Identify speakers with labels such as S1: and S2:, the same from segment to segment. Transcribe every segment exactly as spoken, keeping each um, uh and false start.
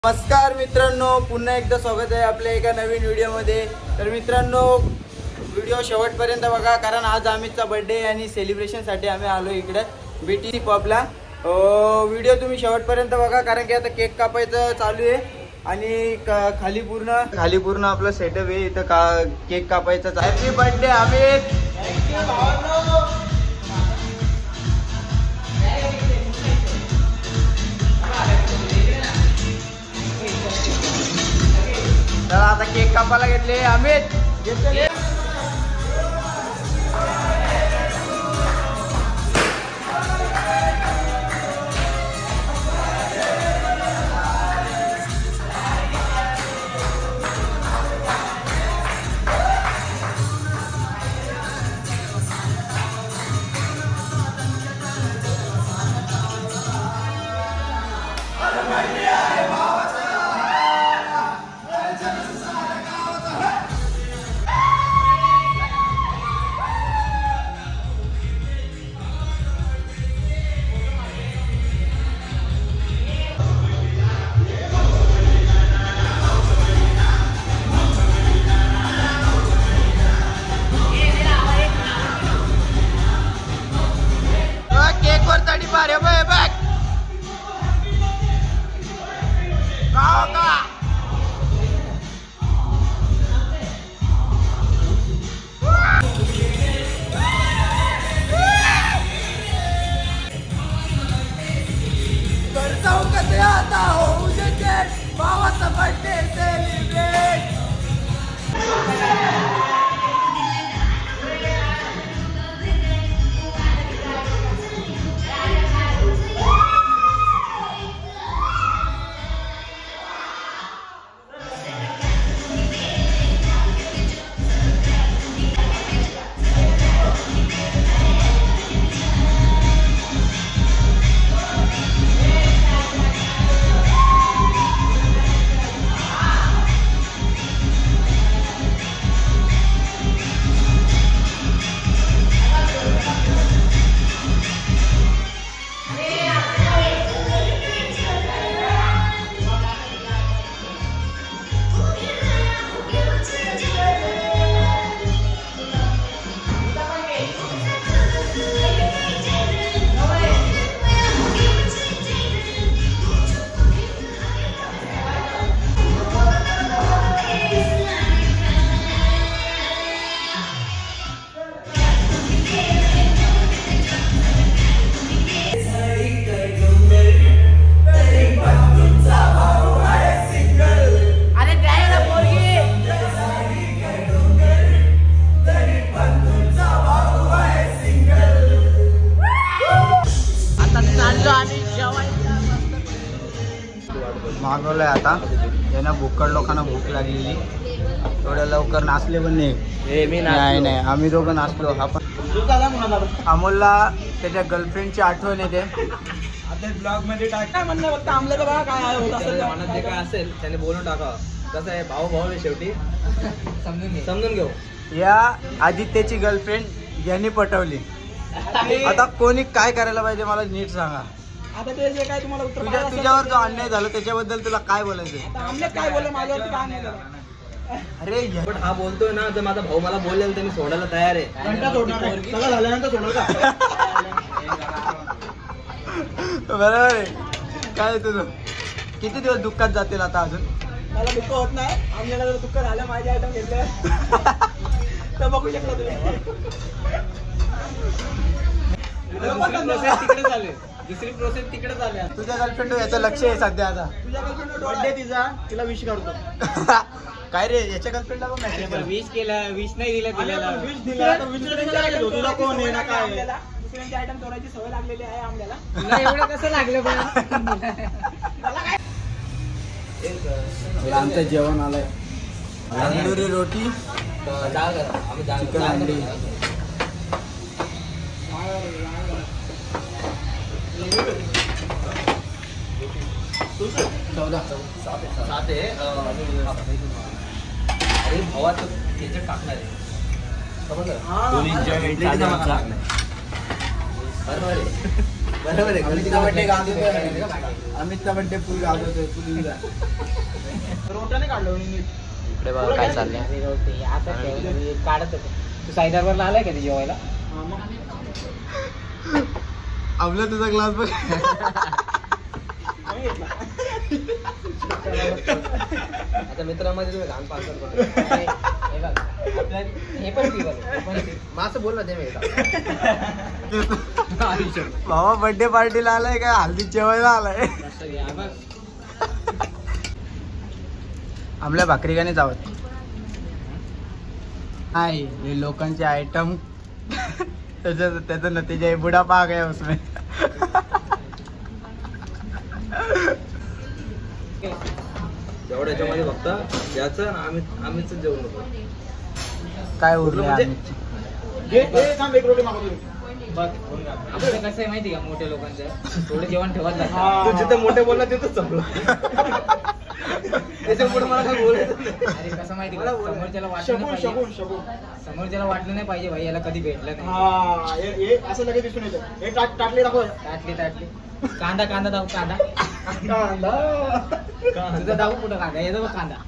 S1: नमस्कार मित्रांनो, पुन्हा एकदा स्वागत आहे आपल्या एका नवीन व्हिडिओमध्ये। तर मित्रांनो, व्हिडिओ शेवटपर्यंत बघा, कारण आज अमितचा बर्थडे आणि सेलिब्रेशनसाठी आम्ही आलो इकडे बीटी पबला। व्हिडिओ तुम्ही शेवटपर्यंत बघा, कारण की आता केक कापायचं चालू आहे आणि खाली पूर्ण खाली पूर्ण आपलं सेटअप आहे इथं का केक कापायचं। Happy birthday Amit. तर आता केक कापायला घेतले अमित, घेतले। भावाचा बर्थडे सेलिब्रेट। मागवलंय आता यांना भुक्कड लोकांना भूक लागलेली, थोड्या लवकर नाचले पण नाही। नाही नाही आम्ही दोघं नाचलो। हा पण अमोलला त्याच्या गर्लफ्रेंडची आठवण येते। आता ब्लॉग मध्ये टाका म्हणलं, फक्त आमल्याचं बघा काय होत असेल, मनात जे काय असेल त्याने बोलून टाका। कसं आहे, भाऊ भाऊ शेवटी समजून घे समजून घेऊ। या आदित्यची गर्लफ्रेंड यांनी पटवली। आता कोणी काय करायला पाहिजे मला नीट सांगा। आता ते जे काय तुम्हाला उत्तर तुझ्या तुझ्यावर जो अन्याय झाला त्याच्याबद्दल तुला काय बोलायचं? आमने काय बोलले माझ्यावरती काय नाही झालं? अरे पण हा बोलतोय ना, जर माझा भाऊ मला बोलेल तर मी सोडायला तयार आहे। घंटा सोडणार आहे, सगळं झाल्यानंतर सोडणार का? बरोबर आहे। काय तुझं किती दिवस दुःखात जातील आता? अजून मला दुःख होत नाही, आम्हाला जर दुःख झालं माझे आयटम घेतले तर बघू शकता तुम्ही। तिकडे झाले, दुसरी प्रोसेस तिकडे झाल्या। तुझ्या गर्लफ्रेंड याचं लक्ष आहे सध्या। आता तुझ्या गर्लफ्रेंड बर्थडे तिचा, तिला विश करतो। काय रे, याच्या गर्लफ्रेंडला पण मेसेज विश केला, विश नाही दिला, दिलेला विश दिला तर विश तुला कोण आहे ना काय? दुसऱ्यांचे आयटम चोरायची सवय लागलेली आहे आम्हाला। तुला एवढं कसं लागलं पण? आमचं जेवण आलंय, तंदुरी रोटी, चिकन अंडी। चौदा सात आहे। अरे भावाचं त्याच्यात टाकणार आहे, समजलं? बरोबर आहे. अमितचा बड्डे गाजवतोय, अमितचा बड्डे फुल गाजवतोय फुल. रोटाने काढलो मी.
S2: इकडे बघा काय चाललंय.
S3: आता काढत तू साईदारवरला आलाय का ते जेवायला?
S1: आपला तुझा ग्लास बघ.
S2: आता मित्रामध्ये तुम्ही घाण पास
S3: हे पण पी
S2: माझं बोल ना ते
S1: बाबा बर्थडे पार्टीला आलाय का हल्दी जेवायला आलाय. आमल्या भाकरी का नाही चावत. नाही हे लोकांचे आयटम त्याचा त्याचा नतीजा आहे बुढ़ा पाक आहे उसमें.
S2: तेवढ्या याच्यामध्ये फक्त याचं आम्ही आम्हीच जेवण होतो.
S1: काय उरलं
S3: आपलं कसं आहे माहिती का मोठ्या लोकांचं थोडं जेवण ठेवत नाही.
S2: तू जिथं मोठे बोलला तिथंच संपलं. त्याच्यामुळे मला काय बोलायचं.
S3: अरे कसं माहिती का समोरच्याला वाटलं नाही पाहिजे, समोरच्याला वाटलं नाही पाहिजे भाई याला कधी भेटलं नाही.
S1: असं लगेच दिसून येतं. हे टाकले दाखव.
S3: टाटली टाटली कांदा कांदा दाऊ कांदा तुझं दाऊ कुठं कांदा येतो बघ कांदा.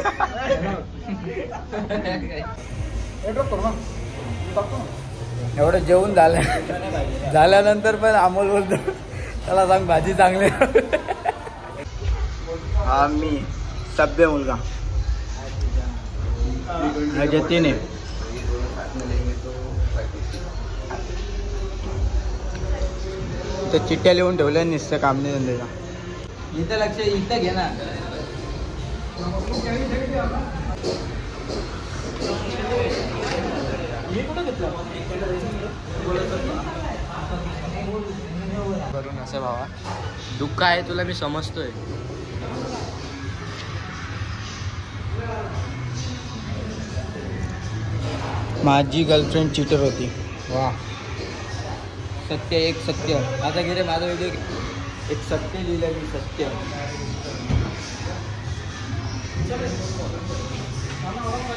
S1: एवढं जेवण झालं झाल्यानंतर पण अमोल बोलतो त्याला सांग भाजी चांगली. हा मी सभ्य मुलगा जतीन आहे. ते चिठ्ठ्या लिहून ठेवल्या नुसतं काम नाही धंद्याचा.
S3: इथं लक्ष इथं घे ना.
S2: करून असं भावा दुःख आहे तुला मी समजतोय.
S1: माझी गर्लफ्रेंड चिटर होती.
S3: वा सत्य एक सत्य. आता गेले माझा व्हिडिओ
S1: एक सत्य लिहिलं मी सत्य.